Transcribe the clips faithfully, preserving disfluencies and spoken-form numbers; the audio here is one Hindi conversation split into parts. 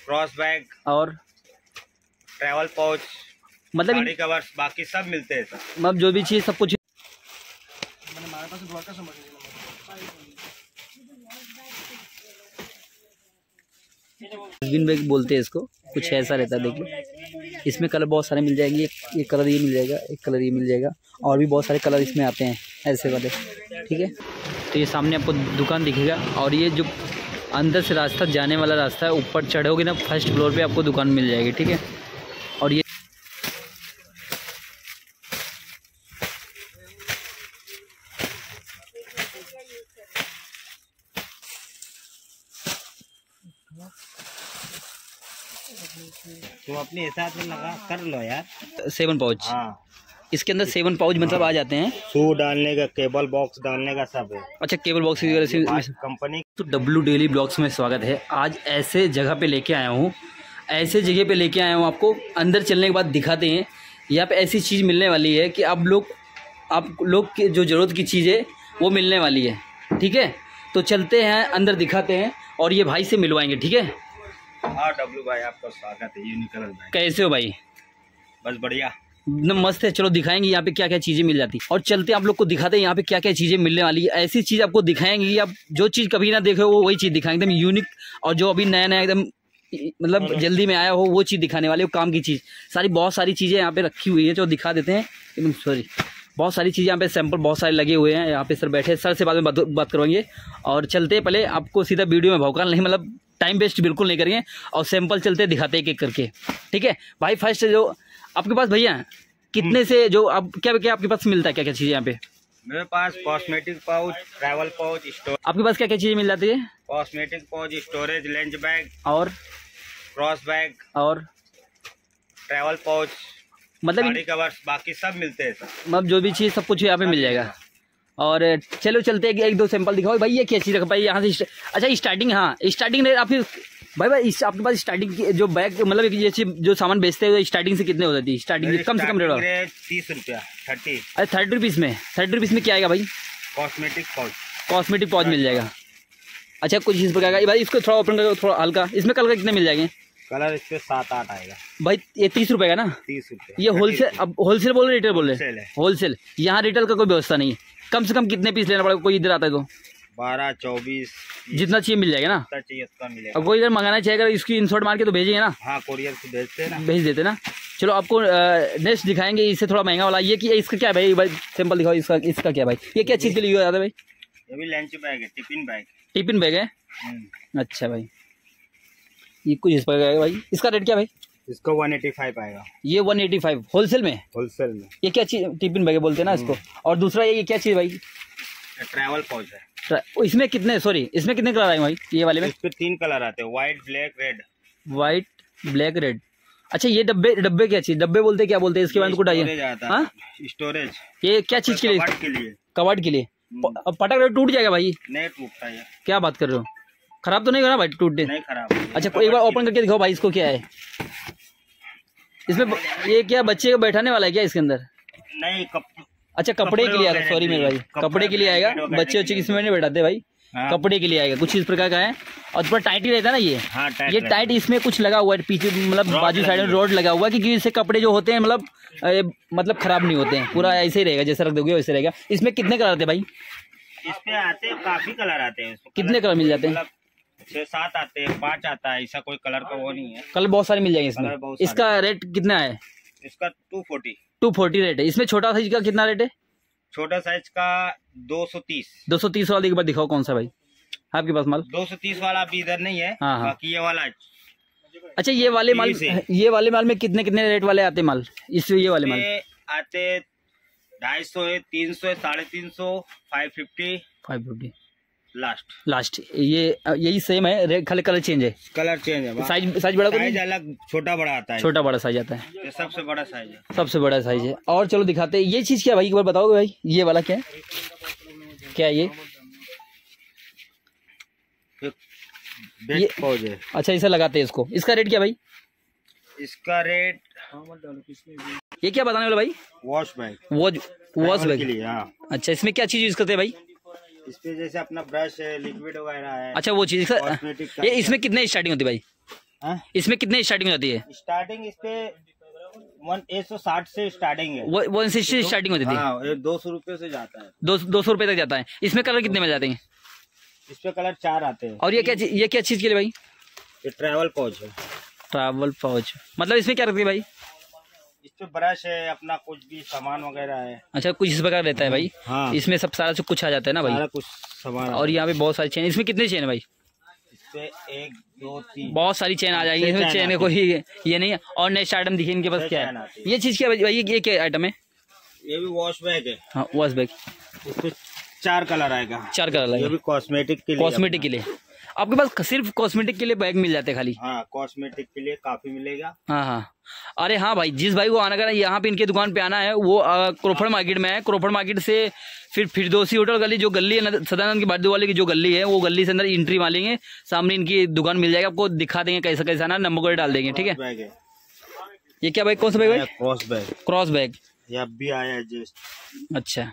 क्रॉस बैग और ट्रैवल पाउच, मतलब गाड़ी कवर्स, बाकी सब मिलते हैं सर। मतलब जो भी चीज़ सब कुछ। डस्टबिन बैग बोलते हैं इसको, कुछ ऐसा रहता है। देख लो इसमें कलर बहुत सारे मिल जाएंगे। एक, एक कलर ये मिल जाएगा, एक कलर ये मिल जाएगा, और भी बहुत सारे कलर इसमें आते हैं ऐसे वाले। ठीक है, तो ये सामने आपको दुकान दिखेगा, और ये जो अंदर से रास्ता जाने वाला रास्ता है, ऊपर चढ़ोगे ना फर्स्ट फ्लोर पे आपको दुकान मिल जाएगी। ठीक है, और ये तुम अपने हिसाब से लगा कर लो यार। सेवन पाउच, हाँ, इसके अंदर सेवन पाउच मतलब आ जाते हैं। शू डालने का, केबल बॉक्स डालने का सब है। अच्छा, केबल बॉक्स वगैरह से कंपनी। तो डब्लू डेली ब्लॉग्स में स्वागत है। आज ऐसे जगह पे लेके आया हूँ, ऐसे जगह पे लेके आया हूँ, आपको अंदर चलने के बाद दिखाते हैं। यहाँ पे ऐसी चीज़ मिलने वाली है कि आप लोग आप लोग की जो ज़रूरत की चीज़ है वो मिलने वाली है। ठीक है, तो चलते हैं अंदर, दिखाते हैं और ये भाई से मिलवाएंगे। ठीक है, हाँ डब्लू भाई, आपका स्वागत है। यूनिकलर भाई, कैसे हो भाई? बस बढ़िया, एकदम मस्त है। चलो दिखाएंगे यहाँ पे क्या क्या चीज़ें मिल जाती, और चलते हैं आप लोग को दिखाते हैं यहाँ पे क्या क्या चीज़ें मिलने वाली है। ऐसी चीज़ आपको दिखाएंगे कि आप जो चीज़ कभी ना देखे हो वही चीज़ दिखाएंगे, एकदम यूनिक, और जो अभी नया नया एकदम मतलब जल्दी में आया हो वो चीज़ दिखाने वाले हो। काम की चीज़ सारी, बहुत सारी चीज़ें यहाँ पे रखी हुई है जो दिखा देते हैं। एकदम सॉरी, बहुत सारी चीज़ें यहाँ पे सैंपल बहुत सारे लगे हुए हैं। यहाँ पे सर बैठे, सर से बाद में बात, बात करवाएंगे। और चलते हैं, पहले आपको सीधा वीडियो में भौकाल नहीं, मतलब टाइम वेस्ट बिल्कुल नहीं करेंगे, और सैंपल चलते दिखाते एक एक करके। ठीक है भाई, फर्स्ट जो आपके पास भैया कितने से जो आप क्या क्या आपके पास मिलता है, क्या क्या चीज़ें यहाँ पे? मेरे पास cosmetic pouch, travel pouch, store. आपके पास क्या क्या चीज़ें मिल जाती है? Cosmetic pouch, storage, lunch bag और क्रॉस बैग और ट्रैवल पाउच, मतलब गाड़ी कवर्स, बाकी सब मिलते हैं सर। मतलब जो भी चीज़ सब कुछ यहाँ पे मिल जाएगा। और चलो चलते हैं, एक दो सैंपल दिखाओ भाई। ये क्या चीज़ रखा भाई यहाँ से? अच्छा स्टार्टिंग, हाँ स्टार्टिंग रेट आपकी भाई भाई इस आपके पास स्टार्टिंग की जो बैग मतलब ये चीज जो सामान बेचते हैं स्टार्टिंग से कितने हो जाती है? स्टार्टिंग कम से कम रेट तीस रुपया, थर्टी। अरे थर्टी रुपीज़ में, थर्टी रुपीज़ में क्या आएगा भाई? कॉस्मेटिक पाउच, कॉस्मेटिक पाउच मिल जाएगा। अच्छा कुछ इस प्रकार का भाई, इसको थोड़ा ओपन करके थोड़ा हल्का, इसमें कलर कितने मिल जाएंगे? कलर इस पे सात आठ आएगा भाई। ये तीस रुपए का ना? तीस रुपए। ये होलसेल, अब होलसेल बोल रहे रिटेल बोल रहे? होलसेल है। होलसेल, यहाँ रिटेल का कोई व्यवस्था नहीं है। कम से कम कितने पीस लेना पड़ेगा? कोई इधर आता है तो बारह चौबीस जितना चाहिए मिल जाएगा ना? चाहिए उतना मिलेगा। अब कोई इधर मंगाना चाहिए अगर इसकी इंसर्ट मार के तो भेजिए ना? हाँ, कोरियर से भेजते हैं ना, भेज देते ना। चलो आपको नेक्स्ट दिखाएंगे, इससे थोड़ा महंगा वाला। ये कि इसका क्या भाई? भाई सैंपल दिखाओ इसका, इसका क्या भाई? ये क्या चीज़ के लिए यूज आता है भाई? ये भी लंच बैग है, टिफिन बैग। टिफिन बैग है, अच्छा भाई। ये कुछ इस प्रकार का भाई, इसका रेट क्या भाई? इसको वन एटी फाइव आएगा। ये वन एटी फाइव होलसेल में? होलसेल में। ये क्या चीज? टिफिन बैग बोलते हैं ना इसको। और दूसरा ये क्या चीज़ भाई? ट्रैवल पाउच है। इसमें कितने, सॉरी इसमें कितने कलर आए भाई ये वाले में? इस पे तीन कलर आते हैं, white, black, red. White, black, red. अच्छा ये डब्बे, डब्बे क्या चीज? डब्बे बोलते हैं क्या बोलते हैं इसके बारे में कुछ आइए? हाँ स्टोरेज। ये क्या चीज के लिए? कबाड़ के लिए। कबाड़ के लिए। पटक टूट जाएगा भाई? नहीं टूटता है। क्या बात कर रहे हो? खराब तो नहीं होगा भाई टूटने? नहीं खराब। अच्छा एक बार ओपन करके दिखाओ भाई, इसको क्या है इसमें? ये क्या बच्चे को बैठाने वाला है क्या इसके अंदर? नहीं कप... अच्छा कपड़े के लिए आएगा, सॉरी मेरे भाई, कपड़े के लिए आएगा। बच्चे बच्चे किसमें नहीं बैठाते भाई, कपड़े के लिए आएगा। कुछ इस प्रकार का है, और थोड़ा टाइट ही रहता है ना ये। हाँ, टाइट ये टाइट इसमें कुछ लगा हुआ है पीछे, मतलब बाजू साइड में रोड लगा हुआ है, क्योंकि इससे कपड़े जो होते हैं मतलब मतलब खराब नहीं होते हैं, पूरा ऐसे ही रहेगा, जैसा रख दोगे वैसे रहेगा। इसमें कितने कलर आते हैं भाई? इसमें आते हैं काफी कलर आते हैं। कितने कलर मिल जाते हैं? छह सात आते हैं, पाँच आता है, ऐसा कोई कलर का वो नहीं है। कलर बहुत सारे मिल जाएंगे इसमें। इसका रेट कितना है? इसका two forty. Two forty rate है। इसमें छोटा साइज का कितना रेट है? छोटा साइज का दो सौ तीस। दो सौ तीस वाला एक बार दिखाओ कौन सा भाई आपके पास माल? दो सौ तीस वाला अभी इधर नहीं है। हाँ, हाँ। बाकी ये वाला। अच्छा ये वाले माल, ये वाले माल में कितने कितने रेट वाले आते माल? इस ये वाले माल आते ढाई सौ है, तीन सौ है, साढ़े तीन सौ, five fifty, five fifty last last. ये यही सेम है रेट, खाली कलर चेंज है। कलर चेंज है, साइज साइज बड़ा साइज अलग, छोटा बड़ा आता है। छोटा बड़ा साइज आता है, ये सबसे बड़ा साइज है। सबसे बड़ा साइज है। और चलो दिखाते हैं ये चीज क्या भाई, एक बार बताओगे भाई ये वाला क्या है? क्या है ये? ये पाउच है। अच्छा इसे लगाते हैं इसको, इसका रेट क्या भाई? इसका रेट ये क्या बताने वाला भाई? Wash bag. Wash wash bag के लिए। हाँ। अच्छा इसमें क्या चीज यूज करते हैं भाई? इसपे जैसे अपना ब्रश है, लिक्विड वगैरह है। अच्छा वो चीज, ये इसमें कितने स्टार्टिंग होती है भाई? हाँ? इसमें कितने स्टार्टिंग होती है? स्टार्टिंग इस पे वन एक सौ साठ से स्टार्टिंग है। वो वन सिक्सटी स्टार्टिंग होती थी। हाँ, दो सौ रुपये से जाता है। दो दो सौ रुपये तक जाता है। इसमें कलर कितने मिल जाते हैं? इस पे कलर चार आते हैं। और ये क्या ये क्या चीज़ के लिए भाई? ये ट्रैवल पाउच है। ट्रैवल पाउच मतलब इसमें क्या रखती है भाई? इस पे ब्रश है, अपना कुछ भी सामान वगैरह है। अच्छा, कुछ इस प्रकार रहता है भाई। हाँ। इसमें सब सारा सब कुछ आ जाता है ना भाई? सारा कुछ सामान। और यहाँ पे बहुत सारी चेन, इसमें कितनी चेन है भाई? इस पे एक दो तीन बहुत सारी चेन आ जाएगी इसमें। चेन को ही ये नहीं है। और नेक्स्ट आइटम देखिए इनके पास क्या है। ये चीज़ क्या भाई? ये क्या आइटम है? ये भी वॉश बैग है। हाँ, वॉश बैग। इसमें चार कलर आएगा। चार कलर ये भी कॉस्मेटिक के लिए। कॉस्मेटिक के लिए आपके पास सिर्फ कॉस्मेटिक के लिए बैग मिल जाते हैं खाली? हाँ, कॉस्मेटिक के लिए काफी मिलेगा। हाँ हाँ। अरे हाँ भाई, जिस भाई को आना करना यहाँ पे इनके दुकान पे आना है वो क्रोफर्ड मार्केट में है। क्रोफर्ड मार्केट से फिर फिरदौसी होटल गली जो गली है सदानंद की बाजू वाले की जो गली है, वो गली से अंदर एंट्री मारेंगे, सामने इनकी दुकान मिल जाएगा। आपको दिखा देंगे कैसा कैसा ना, नंबर को डाल देंगे। ठीक है। बैग है ये क्या भाई? कौन सा बैग भाई? Cross bag. Cross bag. ये अब भी आया है जस्ट। अच्छा,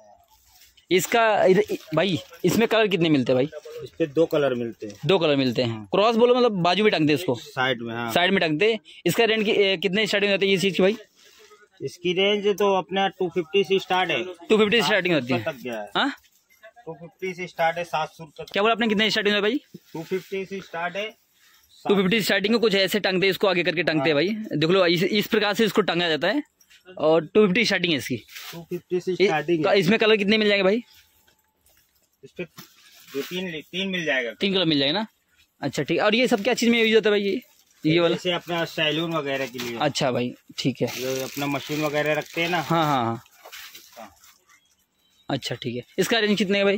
इसका भाई इसमें कलर कितने मिलते हैं भाई? इस पे दो कलर मिलते हैं। दो कलर मिलते हैं। क्रॉस बोलो मतलब बाजू में टंगते इसको? साइड में। हाँ, साइड में टंगते। इसका रेंट की कितने स्टार्टिंग होती है ये चीज की भाई? इसकी रेंज तो अपना टू फिफ्टी से स्टार्ट है। टू फिफ्टी से स्टार्टिंग होती है। तक गया है। हाँ, टू फिफ्टी से स्टार्ट है, सात सौ रुपये। क्या बोला आपने? कितने स्टार्टिंग है भाई? टू फिफ्टी से स्टार्ट है। टू फिफ्टी स्टार्टिंग को कुछ ऐसे टंगते इसको आगे करके टंगते हैं भाई। देख लो इस, इस प्रकार से इसको टंगा जाता है। और टू फिफ्टी स्टार्टिंग है इसकी। टू फिफ्टी से स्टार्टिंग है। इसमें कलर कितने मिल जाएंगे भाई? इस पे दो तीन तीन मिल जाएगा। तीन कलर मिल जाएगा ना? अच्छा ठीक है। और ये सब क्या चीज में यूज होता है भाई? ये ये वाला जैसे अपना सैलून वगैरह के लिए। अच्छा भाई ठीक है। ये अपना मशीन वगैरह रखते हैं ना। हाँ हाँ हाँ। अच्छा ठीक है। इसका रेंज कितने है भाई?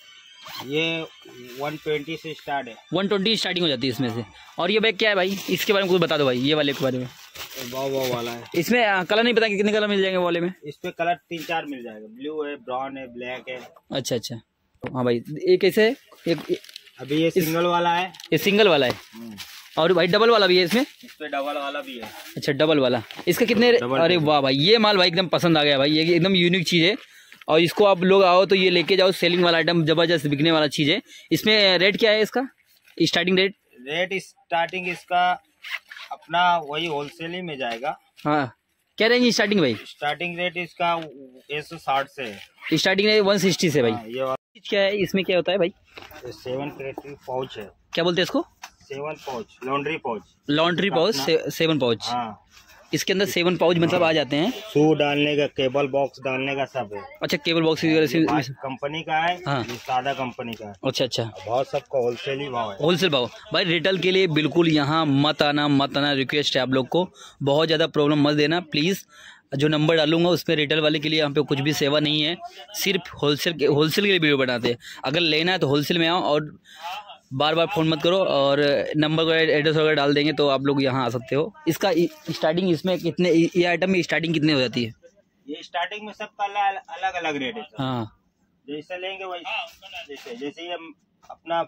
ये वन ट्वेंटी से स्टार्ट है। वन ट्वेंटी स्टार्टिंग हो जाती है इसमें से। और ये बैग क्या है भाई? इसके बारे में कुछ बता दो भाई, ये वाले के बारे में। वाव वाव वाला है। इसमें आ, कलर नहीं पता कि कितने कलर मिल जाएंगे वाले में? इस पे कलर तीन चार मिल जाएगा। ब्लू है, ब्राउन है, ब्लैक है। अच्छा अच्छा। हाँ भाई, ये कैसे है? एक अभी ये सिंगल वाला है। ये सिंगल वाला है। और भाई डबल वाला भी है इसमें? इस पे डबल वाला भी है। अच्छा, डबल वाला। इसका कितने? अरे वाह भाई, ये माल भाई एकदम पसंद आ गया भाई। ये एकदम यूनिक चीज़ है और इसको आप लोग आओ तो ये लेके जाओ। सेलिंग वाला आइटम, जबरदस्त बिकने वाला चीज़ है। इसमें रेट क्या है इसका? Starting rate? रेट स्टार्टिंग इसका अपना वही होलसेल ही में जाएगा। हाँ, क्या रेंज स्टार्टिंग भाई? स्टार्टिंग रेट इसका एक सौ साठ से है। स्टार्टिंग रेट वन सिक्सटी से भाई। हाँ, ये क्या है इसमें? क्या होता है भाई? सेवन क्रेटरी पाउच है। क्या बोलते हैं इसको? Seven pouch, laundry pouch. Laundry pouch, से, सेवन पाउच। हाँ, इसके अंदर सेवन पाउच मतलब आ जाते हैं। शू डालने का, केबल बॉक्स डालने का सब है। अच्छा, केबल बॉक्स वगैरह से कंपनी का है। हाँ, ये सादा कंपनी का है। अच्छा अच्छा। बहुत सबका होलसेल ही भाव है। होलसेल भाव भाई। रिटेल के लिए बिल्कुल यहाँ मत आना, मत आना। रिक्वेस्ट है आप लोग को, बहुत ज़्यादा प्रॉब्लम मत देना प्लीज़। जो नंबर डालूंगा उसमें रिटेल वाले के लिए यहाँ पे कुछ भी सेवा नहीं है, सिर्फ होलसेल के होलसेल के लिए वीडियो बनाते हैं। अगर लेना है तो होलसेल में आओ और बार बार फ़ोन मत करो। और नंबर वगैरह एड्रेस वगैरह डाल देंगे तो आप लोग यहाँ आ सकते हो। इसका स्टार्टिंग इसमें कितने, ये आइटम में स्टार्टिंग कितने हो जाती है? ये स्टार्टिंग में सबका अलग अलग रेट है। हाँ, जैसे लेंगे वही। जैसे जैसे ये अपना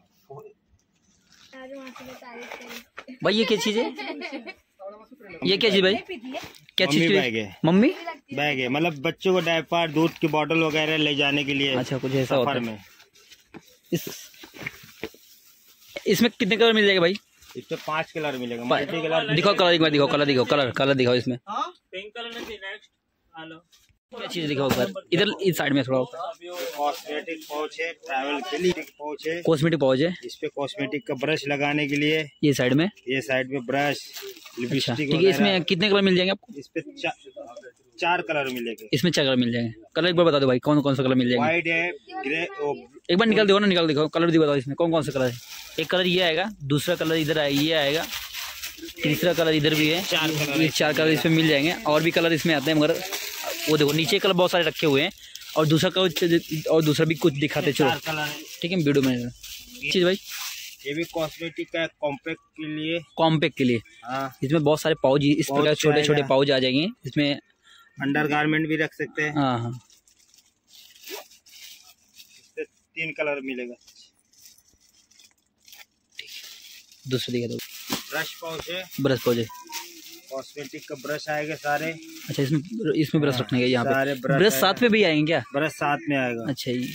भाई ये क्या चीज़ है? ये क्या चीज़ भाई? क्या चीज़? बैग है। मम्मी बैग है, मतलब बच्चों को डायपर, दूध की बोतल वगैरह ले जाने के लिए। अच्छा, कुछ ऐसा होता है में। इस इसमें कितने कलर मिल जाएगा भाई? इस पे पांच कलर मिलेगा। Multi colour. दिखाओ कलर, एक बार दिखाओ कलर, दिखाओ कलर, कलर दिखाओ इसमें। क्या चीज दिखाओ सर? इधर इस साइड में थोड़ा। कॉस्मेटिक पाउच है, ट्रैवल के लिए पाउच है। कॉस्मेटिक पाउच है। इस पे कॉस्मेटिक का ब्रश लगाने के लिए। ये साइड में, ये साइड में ब्रश, लिपस्टिक। ठीक है। इसमें कितने कलर मिल जाएंगे आपको? इस पे चा, चार कलर मिलेंगे। इसमें चार कलर मिल जाएंगे। कलर एक बार बता दो भाई, कौन कौन सा कलर मिल जाएगा? व्हाइट है, ग्रे। एक बार निकाल दो ना, निकाल दिखाओ कलर दिखाओ इसमें कौन कौन सा कलर है। एक कलर ये आएगा, दूसरा कलर इधर आएगा, ये आएगा, तीसरा कलर इधर भी है। चार कलर, ये चार कलर इसमें मिल जाएंगे। और भी कलर इसमें आते हैं मगर वो देखो नीचे कलर बहुत सारे रखे हुए हैं। और दूसरा कलर और दूसरा भी कुछ दिखाते चलो, ठीक है वीडियो में। चीज भाई ये भी कॉस्मेटिक का कॉम्पैक्ट के लिए। कॉम्पैक्ट के लिए। हाँ, इसमें बहुत सारे पाउच, इस प्रकार छोटे छोटे पाउच आ जाएंगे इसमें। अंडर गारमेंट भी रख सकते हैं। हाँ हाँ। इससे तीन कलर मिलेगा। दूसरा दिखा दो। ब्रश पाउच है, ब्रश पाउच है। कॉस्मेटिक का ब्रश आएगा सारे। अच्छा, इसमें इसमें ब्रश रखने का यहाँ पे ब्रश, ब्रश साथ में भी आएंगे क्या? ब्रश साथ में आएगा। अच्छा, ये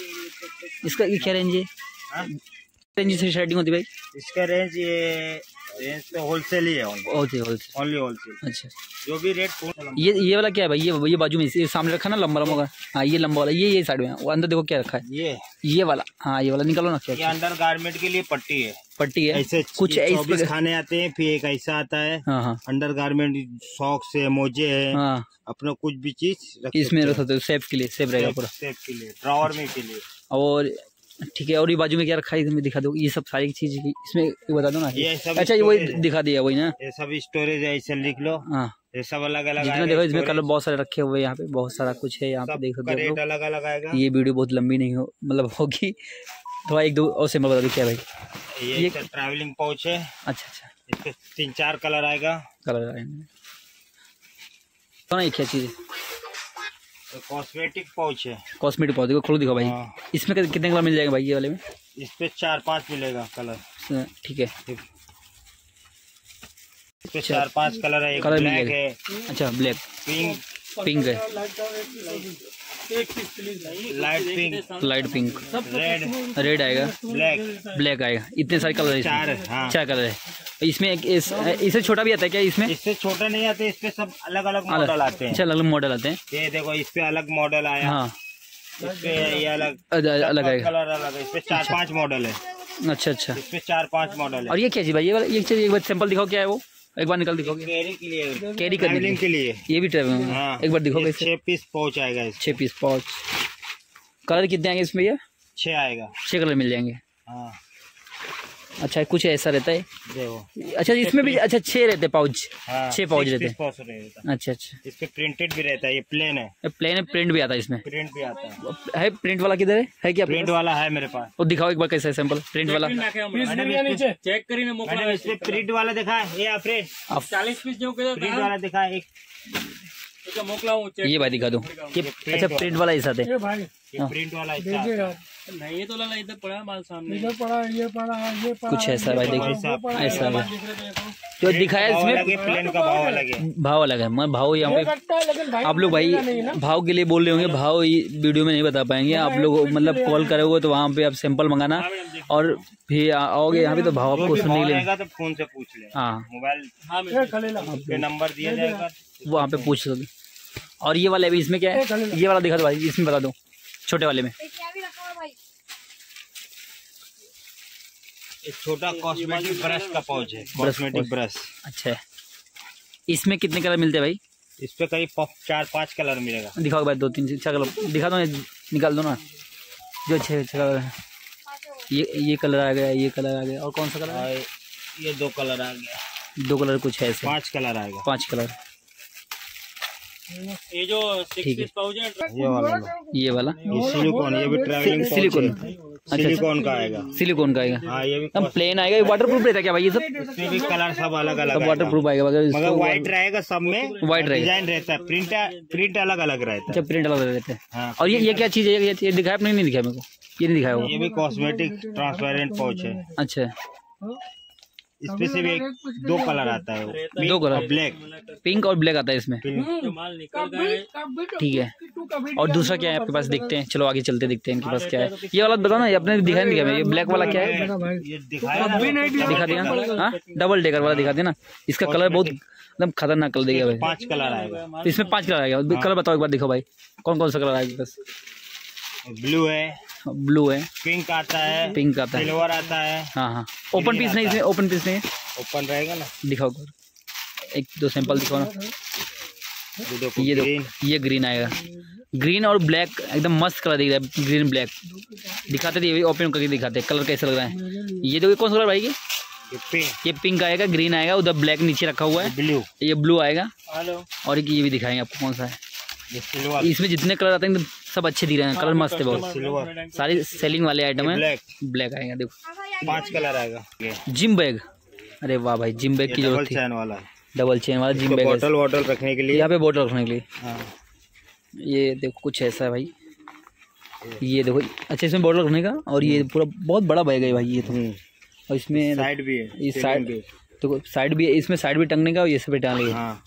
इसका ये क्या रेंज है? रेंज से स्टार्टिंग होती है भाई? इसका रेंज ये रेंज तो होलसेल ही है, होलसेल होलसेल ओनली होलसेल। अच्छा, जो भी रेट ये ये वाला क्या है भाई? ये ये बाजू में ये सामने रखा ना लंबा लंबा का, हाँ ये लंबा वाला, ये ये साइड में वो अंदर देखो क्या रखा है, ये ये वाला, हाँ ये वाला निकालो ना। क्या ये अंडर गारमेंट के लिए पट्टी है, पट्टी है ऐसे कुछ चौबीस खाने आते हैं, फिर एक ऐसा आता है। हाँ हाँ अंडर गारमेंट सॉक्स है, मोजे है, हाँ, अपना कुछ भी चीज इसमें रख सकते हो, सेफ के लिए, सेफ रहेगा पूरा, सेफ के लिए, ड्रॉवर में के लिए। और ठीक है, और ये बाजू में क्या रखा है इसमें दिखा दो, ये सब सारी चीज इसमें ये बता दो ना। ये सब अच्छा ये वही दिखा दिया वही ना, ये सब स्टोरेज है, इसे लिख लो। हाँ ये सब अलग अलग जितना देखो इसमें कलर बहुत सारे रखे हुए हैं, यहाँ पे बहुत सारा कुछ है, यहाँ पे देख सकते हो रेट अलग अलग आएगा। ये वीडियो बहुत लंबी नहीं हो मतलब होगी, थोड़ा एक दो और सिंबल बता दो क्या भाई। ये, ये ट्रैवलिंग पाउच है। अच्छा अच्छा, इसके तीन चार कलर आएगा। कलर आएंगे तो ना, क्या चीज़ है? कॉस्मेटिक पाउच है। कॉस्मेटिक पाउच, देखो खोलो दिखाओ भाई। हाँ। इसमें कितने कलर मिल जाएंगे भाई ये वाले में? इस पे चार पांच मिलेगा कलर। ठीक है, इस पे चार पांच कलर है। एक कलर ब्लैक है, अच्छा ब्लैक, पिंक पिंक है, light pink, light pink, red, red आएगा, ब्लैक, ब्लैक आएगा। इतने सारे कलर है इसमें। चार, हाँ। चार कलर है इसमें। एक इस, इससे छोटा भी आता है क्या इसमें? इससे छोटा नहीं आते, इस पे सब अलग अलग मॉडल आते हैं। अच्छा, अलग अलग मॉडल आते हैं। ये देखो इस पे अलग मॉडल आया। हाँ, इस पे ये अलग अलग आएगा, कलर अलग है। इस पे चार पांच मॉडल है। अच्छा अच्छा, इस पे चार पांच मॉडल है। और ये क्या चीज भाई? ये वाला ये चीज एक बार सैंपल दिखाओ, क्या है वो? एक बार निकल दिखाओगे? कैरी के लिए, कैरी करने ट्रैवलिंग के लिए। ये भी ट्रैवलिंग। हाँ, एक बार दिखाओगे? छह पीस पाउच आएगा इसमें। छह पीस पाउच। कलर कितने आएंगे इसमें? ये छह आएगा। छह कलर मिल जाएंगे। हाँ, अच्छा, कुछ ऐसा रहता है। देखो अच्छा इसमें भी, अच्छा छह रहते पाउच। हाँ, छह पाउच रहते हैं। पाउच रहता है। अच्छा अच्छा, इस पे प्रिंटेड भी रहता है। ये प्लेन है, प्लेन है, प्रिंट भी आता है इसमें। प्रिंट भी आता है। है प्रिंट वाला किधर है? है क्या प्रिंट वाला है मेरे पास। वो दिखाओ एक बार कैसा है सैंपल प्रिंट वाला। चेक करी मैंने इस पे प्रिंट वाला दिखा है। ये फ्रेंड चालीस पीस जो प्रिंट वाला दिखा है। एक मोकला हूँ। ये भाई दिखा दो। ये अच्छा प्रिंट वाला ऐसा है। भाई ये प्रिंट वाला अच्छा। नहीं, ये तो लगा इधर पड़ा माल सामने, इधर पड़ा, ये पड़ा, ये पड़ा, कुछ ऐसा है भाई, देखो ऐसा है जो दिखाया भाव अलग इसमें। है, प्लेन का भाव अलग है। भाव अलग है, मैं भाव यहाँ पे लेकिन भाई आप लोग भाई भाव के लिए बोल रहे होंगे, भाव ये वीडियो में नहीं बता पाएंगे आप लोग। मतलब कॉल करोगे तो वहाँ पे आप सैंपल मंगाना, और फिर आओगे यहाँ पे तो भाव आपको सुनने के लिए, तो फोन से पूछ ले। हाँ मोबाइल पे नंबर दिया जाएगा, वहाँ पे पूछ सकते। और ये वाला अभी इसमें क्या है? ये वाला दिखा दो भाई, इसमें बता दो छोटे वाले में। एक छोटा कॉस्मेटिक ब्रश का पाउच है, कॉस्मेटिक ब्रश। अच्छा है, इसमें कितने कलर मिलते हैं भाई? इस पे करीब चार पांच कलर मिलेगा। दिखाओ भाई, दो तीन छह कलर दिखा दो, निकाल दो ना जो अच्छे अच्छे कलर है। ये ये कलर आ गया, ये कलर आ गया, और कौन सा कलर है? ये दो कलर आ गया, दो कलर कुछ है ऐसे, पांच कलर आएगा, पांच कलर। ये जो सिक्स पीस पाउच है, ये वाला ये वाला ये सिलिकॉन, ये भी ट्रैवलिंग सिलिकॉन, सिलिकॉन का आएगा। सिलिकॉन का आएगा। हाँ, ये भी हम प्लेन आएगा, वाटर प्रूफ रहता है क्या भाई? ये सब इसमें भी कलर सब अलग अलग सब वाटर प्रूफ आएगा, मगर मगर व्हाइट रहेगा सब में, व्हाइट रहेगा, डिजाइन रहता है, प्रिंट प्रिंट अलग अलग रहता है। अच्छा प्रिंट अलग रहते हैं। हाँ, और ये ये क्या चीज़ है? ये ये दिखाया आपने? नहीं दिखाया मेरे को, ये नहीं दिखाया वो। ये भी कॉस्मेटिक ट्रांसपेरेंट पाउच है। अच्छा, इसमें से भी एक दो कलर आता है, दो कलर, ब्लैक, पिंक और ब्लैक आता है इसमें। जो माल निकल गए। ठीक है, और दूसरा क्या है आपके पास? देखते हैं, चलो आगे चलते देखते हैं इनके पास क्या है। ये वाला बताओ ना, ये आपने दिखाया नहीं दिखाया? ये ब्लैक वाला क्या है? ये दिखाया दिखा दिया, हाँ डबल डेकर वाला दिखा देना। इसका कलर बहुत एकदम खतरनाक कलर देगा भाई। पांच कलर आएगा इसमें, पांच कलर आएगा। कलर बताओ एक बार, दिखो भाई कौन कौन सा कलर आएगा? बस ब्लू है, ब्लू है, पिंक आता है, पिंक आता है, सिल्वर आता है। हाँ हाँ। ओपन पीस नहीं इसमें, ओपन पीस नहीं है। ओपन रहेगा ना, दिखाओ एक दो सैंपल दिखाओ ना। ये देखो, ये ग्रीन, देखो, ये ग्रीन आएगा, ग्रीन और ब्लैक एकदम मस्त कलर दिख रहा है। ग्रीन ब्लैक दिखाते थे, ये ओपन करके दिखाते कलर कैसा लग रहा है। ये देखो कौन सा कलर भाई? ये ये पिंक, ये पिंक आएगा, ग्रीन आएगा, उधर ब्लैक नीचे रखा हुआ है, ब्लू, ये ब्लू आएगा, हेलो, और एक ये भी दिखाएंगे आपको कौन सा है। ये सिल्वर, इसमें जितने कलर आते हैं एकदम सब अच्छे दिख रहे हैं, कलर मस्त है बहुत, सिल्वर, सारी सेलिंग वाले आइटम है। ब्लैक, ब्लैक आएगा, देखो पांच कलर आएगा। ये जिम बैग, अरे वाह भाई, जिम बैग की डबल जरूरत थी। चैन वाला, डबल चेन वाला जिम बैग, बॉटल वॉटल रखने के लिए, यहाँ पे बोतल रखने के लिए। हाँ, ये देखो कुछ ऐसा है भाई, ये देखो अच्छा इसमें बोतल रखने का, और ये पूरा बहुत बड़ा बैग है भाई ये तो। और इसमें साइड भी है, ये साइड देखो, साइड भी है, इसमें साइड भी टंगने का, और ये सब टांग लेगा। हाँ,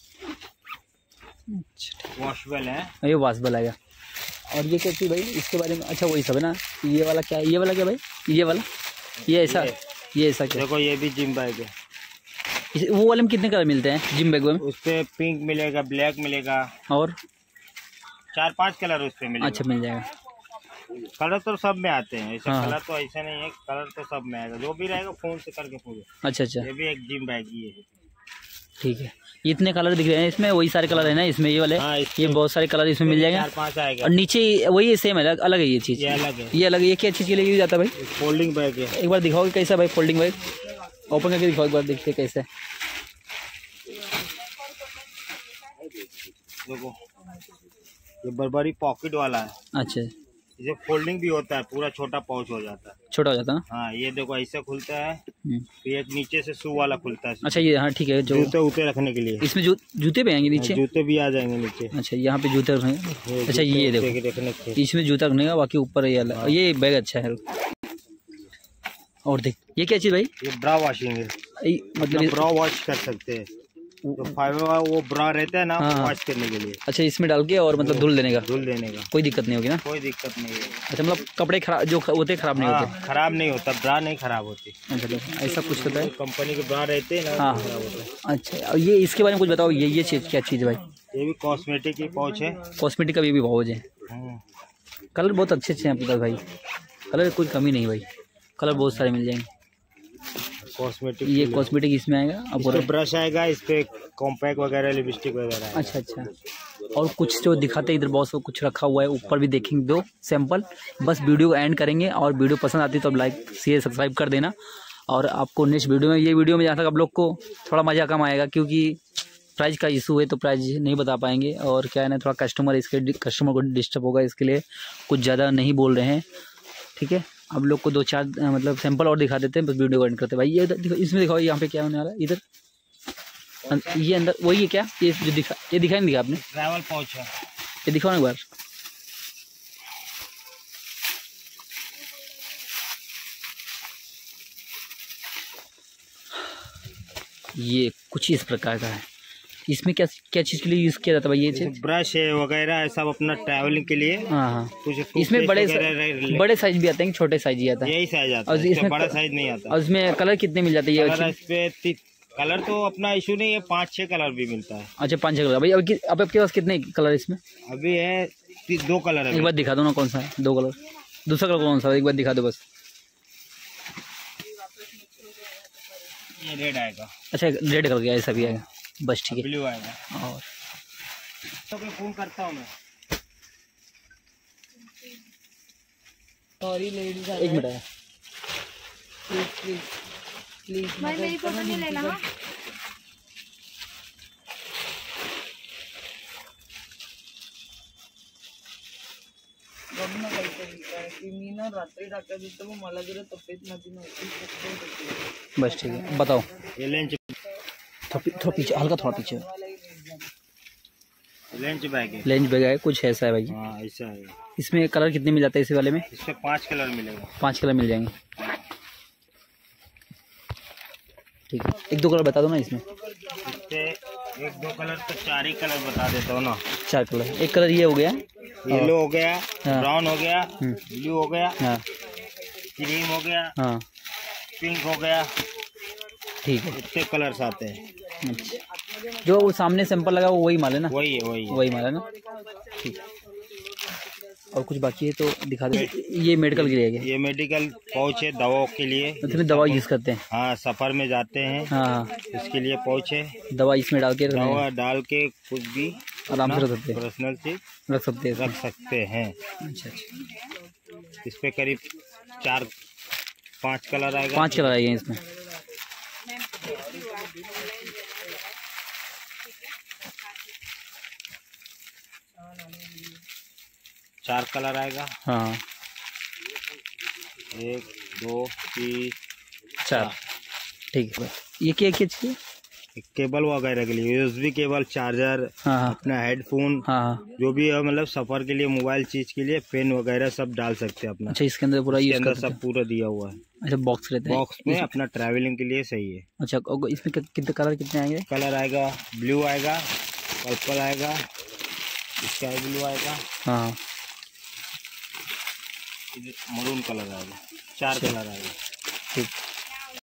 वॉशेबल है, ये वॉशेबल आएगा। और ये क्या चीज़ भाई इसके बारे में? अच्छा वही सब है ना। ये वाला क्या है? ये वाला क्या भाई? ये वाला, ये ऐसा, ये ऐसा क्या? देखो ये भी जिम बैग है। इस- वो वाले में कितने कलर मिलते हैं जिम बैग में? उस पे पिंक मिलेगा, ब्लैक मिलेगा, और चार पाँच कलर उस पे मिलेगा। अच्छा मिल जाएगा। कलर तो सब में आते हैं, ऐसा हाँ। कलर तो ऐसा नहीं है, कलर तो सब में आएगा, जो भी रहेगा फोन से करके पूछो। अच्छा अच्छा ये भी एक जिम बैग ही है। ठीक है। ये इतने कलर दिख रहे हैं इसमें, वही सारे कलर है ना इसमें ये वाले? हाँ, इसमें ये बहुत सारे कलर इसमें मिल जाएंगे। चार पाँच आएगा। और नीचे वही सेम है, अलग अलग है ये चीज़? ये अलग है। ये अलग है। ये क्या चीज़ के लिए यूज आता है भाई? फोल्डिंग बैग है। एक बार दिखाओगे कैसा भाई फोल्डिंग बैग? ओपन करके दिखाओ एक बार, देखिए कैसा है। देखो, ये बर्बरी पॉकेट वाला है। अच्छा, इसे फोल्डिंग भी होता है, पूरा छोटा पाउच हो जाता है। छोटा हो जाता है। हाँ, ये देखो ऐसे खुलता है, हम्म। फिर एक नीचे से शू वाला खुलता है। अच्छा ये, हाँ ठीक है। जो जूते उते रखने के लिए इसमें जू, जूते पे आएंगे नीचे? जूते भी आ जाएंगे नीचे। अच्छा यहाँ पे जूते रखने। अच्छा ये जूते देखो, रखने के। इसमें जूता रखने का, बाकी ऊपर ये अलग। ये बैग अच्छा है। और देख ये क्या चीज़ भाई? ये ब्रा वॉशिंग है, ये मतलब ये- ब्रा वॉश कर सकते हैं। जो फाइबर वो ब्रा रहता है ना, हाँ, हाँ। वॉश करने के लिए, अच्छा इसमें डाल के और मतलब धुल देने का, धुल देने का, कोई दिक्कत नहीं होगी ना? कोई दिक्कत नहीं है। अच्छा मतलब कपड़े खराब जो ख- होते खराब नहीं हाँ, होते? खराब नहीं होता, ब्रा नहीं खराब होती। अच्छा देखो ऐसा कुछ होता है। कंपनी के ब्रा रहते हैं ना, हाँ। वो खराब होता है। अच्छा और ये इसके बारे में कुछ बताओ, ये ये चीज़ क्या चीज़ है भाई? ये भी कॉस्मेटिक की पाउच है। कॉस्मेटिक का भी भी भाव है। हम्म। कलर बहुत अच्छे अच्छे हैं आपके भाई, कलर कोई कमी नहीं भाई, कलर बहुत सारे मिल जाएंगे। कॉस्मेटिक ये कॉस्मेटिक इसमें आएगा अब। इस पे ब्रश आएगा, इस पे कॉम्पैक्ट वगैरह, लिपस्टिक वगैरह आएगा। अच्छा अच्छा। और कुछ जो दिखाते हैं इधर बहुत सब कुछ रखा हुआ है, ऊपर भी देखेंगे दो सैंपल। बस वीडियो एंड करेंगे, और वीडियो पसंद आती है तो अब लाइक शेयर सब्सक्राइब कर देना। और आपको नेक्स्ट वीडियो में, ये वीडियो में जहाँ तक आप लोग को थोड़ा मज़ा कम आएगा, क्योंकि प्राइस का इशू है तो प्राइस नहीं बता पाएंगे। और क्या है ना, थोड़ा कस्टमर इसके कस्टमर को डिस्टर्ब होगा, इसके लिए कुछ ज़्यादा नहीं बोल रहे हैं। ठीक है, आप लोग को दो चार अ, मतलब सैंपल और दिखा देते हैं, बस वीडियो को एंड करते हैं भाई। ये इधर दिखाओ, इसमें दिखाओ यहाँ पे क्या होने वाला है। इधर अं- ये अंदर वही है क्या? ये जो दिखा, ये दिखाई नहीं दिखा आपने? ट्रैवल पाउच है। ये दिखाओ ना एक बार। ये कुछ इस प्रकार का है। इसमें क्या क्या चीज़ के लिए यूज़ किया जाता है भाई ये चीज़? ब्रश है वगैरह है, सब अपना ट्रैवलिंग के लिए। हाँ हाँ। कुछ इसमें बड़े वगैरह रह- बड़े साइज भी आते हैं, छोटे साइज ही आता है? यही साइज आता और है, इसमें इसमें बड़ा क- साइज नहीं आता। और इसमें कलर कितने मिल जाते हैं ये? कलर इस पे ति- कलर तो अपना इशू नहीं है, पाँच छह कलर भी मिलता है। अच्छा पाँच छः कलर भाई। अब कि- अब आपके पास कितने कलर इसमें? अभी है ति- दो कलर है। एक बार दिखा दो ना कौन सा है दो कलर, दूसरा कलर कौन सा है एक बार दिखा दो बस। ये रेड आएगा, अच्छा रेड कलर का ऐसा भी आएगा, बस ठीक है। ब्लू आएगा। और तो मैं फोन करता हूँ मैं। एक मिनट आया। भाई मेरी फोटो नहीं लेना। हाँ बघ ना काहीतरी काय की मी ना रात्री टाकत होतो मग मला जरा तब्येत माझी नव्हती. बस ठीक है, बताओ। ये लेंच थोड़ा पी- थोड़ा पीछे, हल्का थोड़ा पीछे। लेंच बैग है। लेंज बैग है, कुछ ऐसा है भाई। हाँ ऐसा है। इसमें कलर कितने मिल जाते हैं इस वाले में? इसमें पांच कलर मिलेगा। पांच कलर मिल जाएंगे। ठीक है, एक दो कलर बता दो ना इसमें। इससे एक दो कलर तो चार ही कलर बता देता हूँ ना। चार कलर, एक कलर ये हो गया। येलो हो गया, हाँ। ब्राउन हो गया, हम्म। ब्लू हो गया, हाँ क्रीम हो गया, हाँ पिंक हो गया। ठीक है। इतने कलर्स आते हैं। अच्छा, जो वो सामने सैंपल लगा वो वही माल है ना? वही है वही है। वही माल है ना? ठीक है। और कुछ बाकी है तो दिखा दो। ये मेडिकल के लिए है? ये मेडिकल पाउच है दवाओं के लिए। इसमें दवा यूज़ करते हैं? हाँ, सफर में जाते हैं हाँ, इसके लिए पाउच है। दवा इसमें डाल के रखना है, दवा डाल के कुछ भी आराम से रख सकते हैं, पर्सनल चीज रख सकते हैं। रख सकते हैं। अच्छा अच्छा, इस पे करीब चार पांच कलर आएगा। पांच कलर आएंगे इसमें। चार कलर आएगा। हाँ एक दो तीन चार। ठीक है। ये क्या क्या चीज़ है? एक केबल वगैरह के लिए यूएसबी केबल, चार्जर, हाँ हाँ अपना हेडफोन, हाँ हाँ। जो भी है मतलब सफर के लिए, मोबाइल चीज के लिए, पेन वगैरह सब डाल सकते हैं अपना। अच्छा इसके अंदर पूरा इसके यूज़ अंदर कर सब सकते पूरा दिया हुआ है। हैं? अच्छा बॉक्स रहता है बॉक्स में अपना ट्रैवलिंग के लिए सही है। अच्छा और इसमें कि- कितने कलर कितने आएंगे? कलर आएगा, ब्लू आएगा, पर्पल आएगा, स्काई ब्लू आएगा, हाँ मरून कलर आएगा, चार कलर आएगा। ठीक।